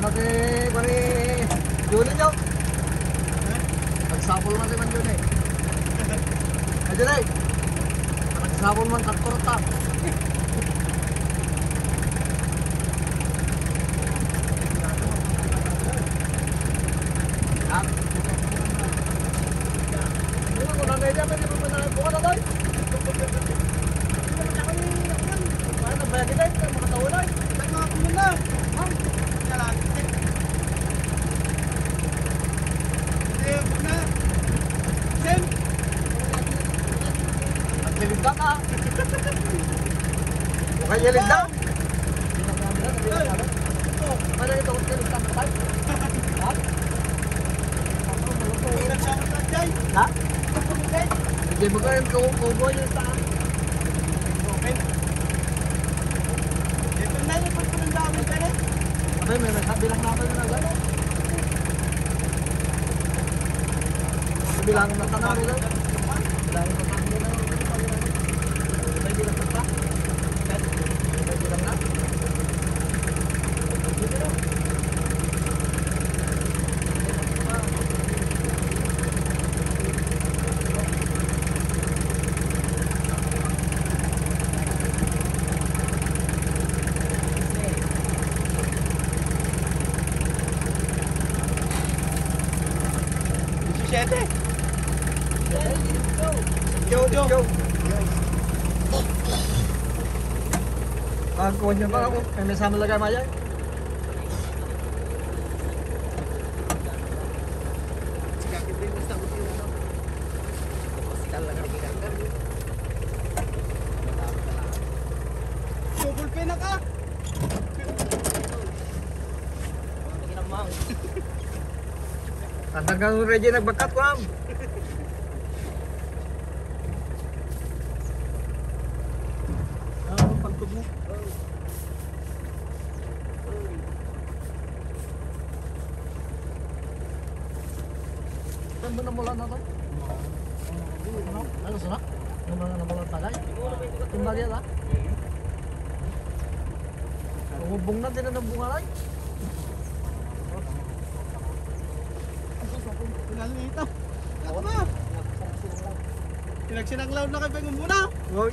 kay pare Juni nyo. Nagsapol man si Man Juni. Juni, nagsapol man kakkurta. Kayelig daw. Ano ito? Kayelig daw. Ha? Hindi mo kayo kubo yun sa akin. Ito na yung pagpunong dami ka rin. Abay, may nagsabi lang natin na gano'n. Bilang na tanong nila. Bilang na tanong nila. May bilang na pa. May bilang na. Go. Kuha niyo pa ako. May mesama lagay maya. Subulpe na ka. Tandang ready nagbakat ko am. Mula na to. Ano sana? Yung mga namulan tagay. Tumbali na. Umubong na din ang bunga lang. Pinalita. Ako na. Pinagsinanglaw na kayo muna. Hoy.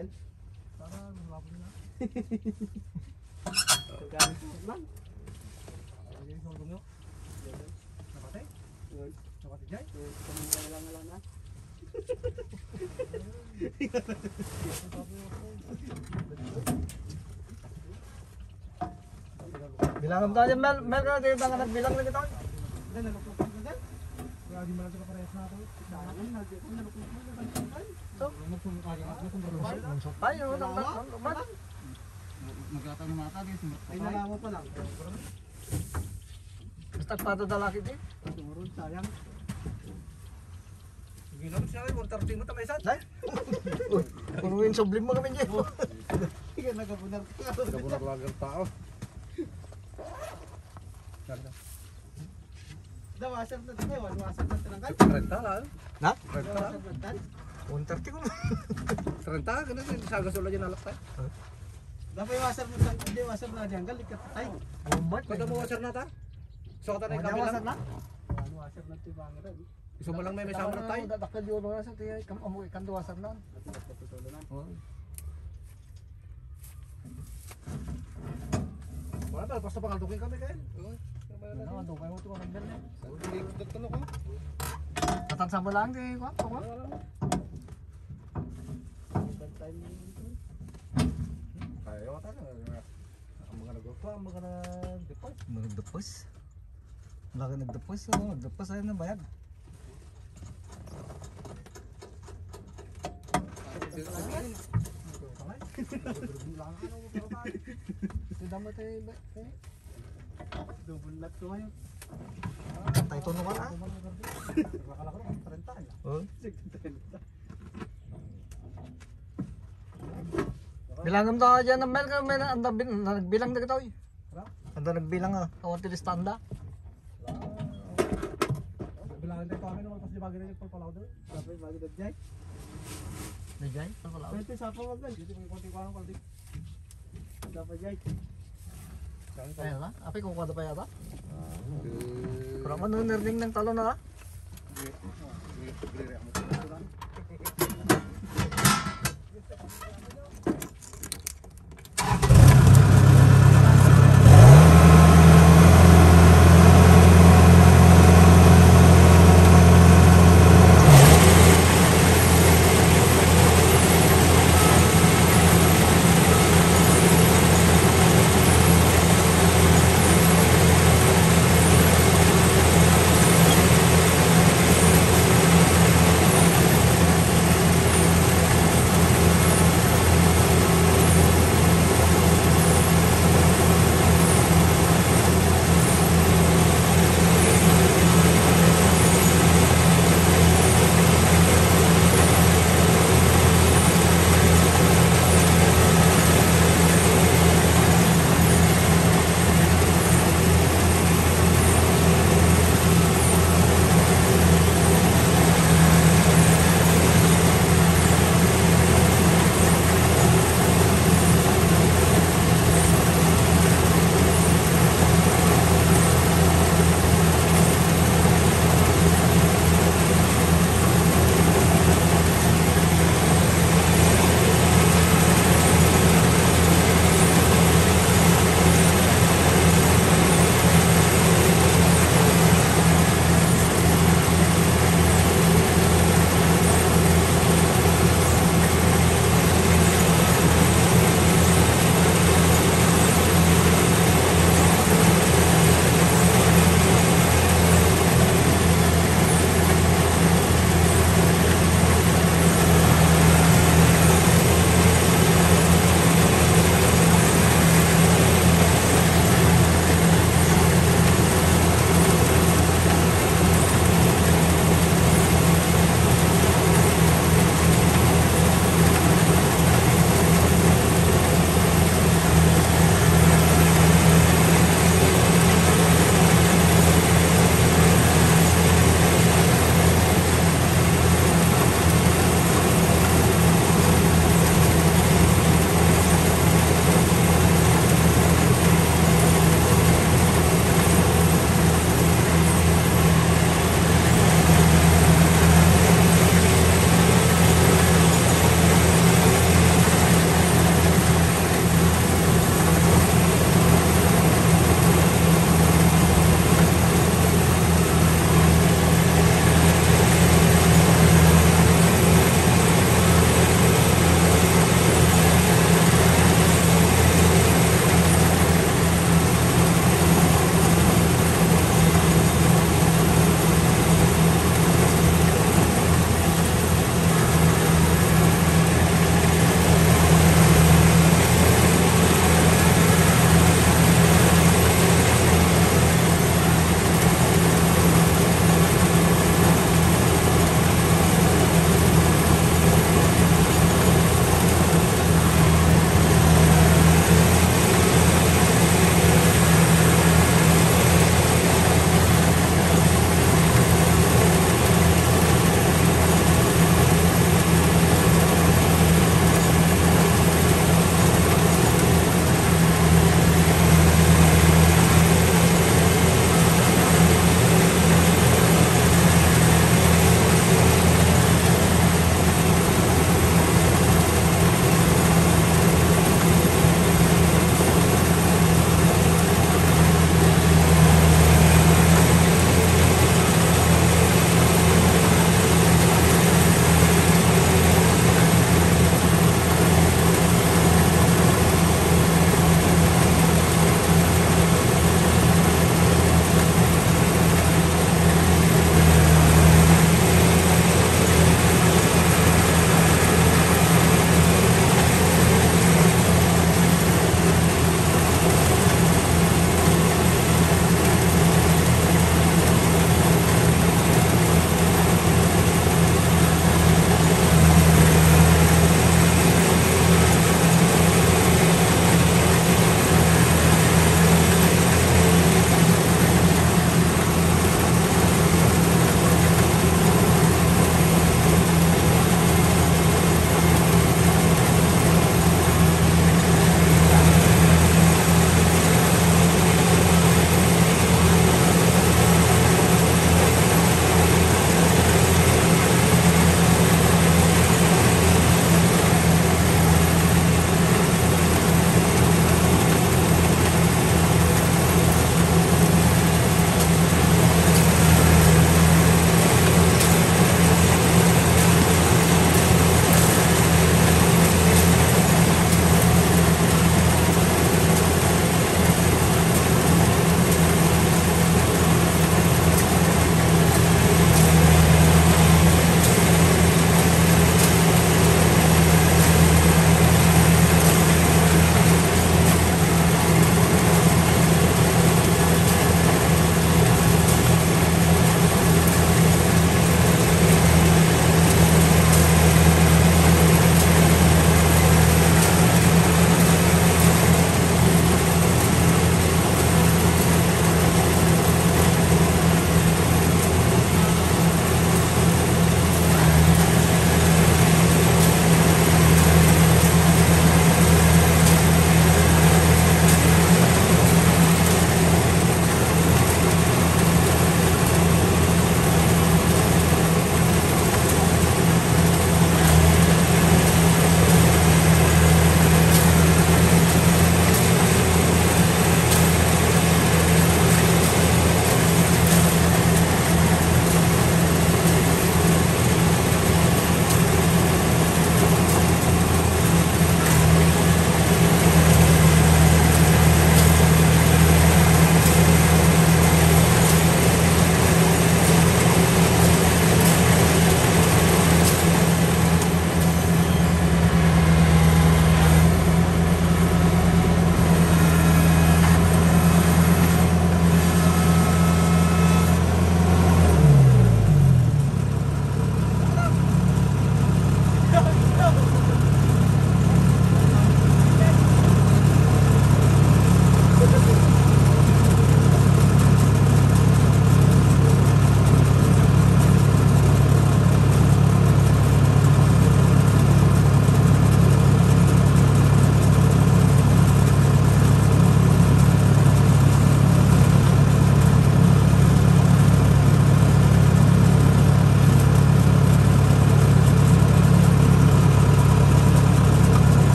Mel. Para malapit na. Galing sa lang. Ayun sa dungo. Napatay? Napatay jay? Lang na. Bilangan tayo Mel, Mel ka tayo tangan nagbilang lagi tayo. Dahil nalukot ka dyan. Kaya di mo lang sa parehas na ito. Dahil nalukot ka. So, ay, yun ang lumat. Magkata ng mata din. Ay, nalaman pa lang. Basta pato dalaki din. Tumurun, sayang. Ginom siya ay 130 mo tamay sad. Ay. Punuin sublim mo kami diyan. Sige nagabunar ka. Nagabunar lager tao. Dawasan na tayo, wasan na tinanggal. 30 lang. Na? 130 ko. 30 ka na sa gasol aja nalak tay. Dapat wasar mo sa hindi wasar na janggal ikat tay. Bombat. Kada mo wasar na ta. So kata na wasar na. Wasar na ti bangira. Iso mo lang may sama na tay. Dakal yo na sa ti kam amo ikan wasar na. Wala ba basta pangaldukin kami kayo. Ano do kayo to ang ganyan. Gusto ko ko. Tatansa mo lang di ko. Kayo ta na. Ang mga nagpa, ang mga nagdepos. Nagdepos. Lagi nagdepos, nagdepos ay na bayad. Dapat ay double lot ko ngayon. Kantay to naman ah. Akala ko 30 oh. Bilangam to dyan ng Mel ka, nagbilang na kita oy. Anda nagbilang ah, kawan tilis tanda. Bilangin tayo kami naman pas di bagay na pagpalaw doon. Dapat bagay na dyan. Na dyan? Pagpalaw? Pwede sa pa wag Dito may konti ko ang konti. dapat dyan. Ayun na, api kung kwado pa yata. Kurang man nerding ng talon na Gre-gre mo.